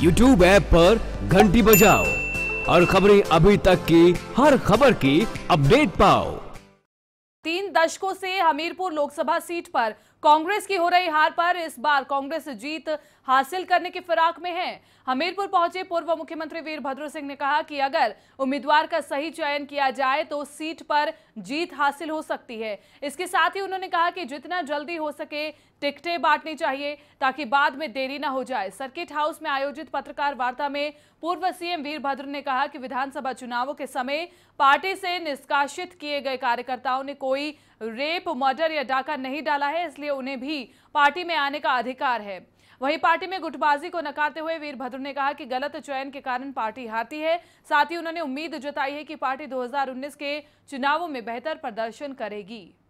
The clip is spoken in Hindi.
YouTube ऐप पर घंटी बजाओ और खबरें अभी तक की हर खबर की अपडेट पाओ। 3 दशकों से हमीरपुर लोकसभा सीट पर कांग्रेस की हो रही हार पर इस बार कांग्रेस जीत हासिल करने की फिराक में है। हमीरपुर पहुंचे पूर्व मुख्यमंत्री वीरभद्र सिंह ने कहा कि अगर उम्मीदवार का सही चयन किया जाए तो सीट पर जीत हासिल हो सकती है। इसके साथ ही उन्होंने कहा कि जितना जल्दी हो सके टिकटें बांटनी चाहिए ताकि बाद में देरी न हो जाए। सर्किट हाउस में आयोजित पत्रकार वार्ता में पूर्व सीएम वीरभद्र ने कहा कि विधानसभा चुनावों के समय पार्टी से निष्कासित किए गए कार्यकर्ताओं ने कोई रेप, मर्डर या डाका नहीं डाला है, इसलिए उन्हें भी पार्टी में आने का अधिकार है। वहीं पार्टी में गुटबाजी को नकारते हुए वीरभद्र ने कहा कि गलत चयन के कारण पार्टी हारती है। साथ ही उन्होंने उम्मीद जताई है कि पार्टी 2019 के चुनावों में बेहतर प्रदर्शन करेगी।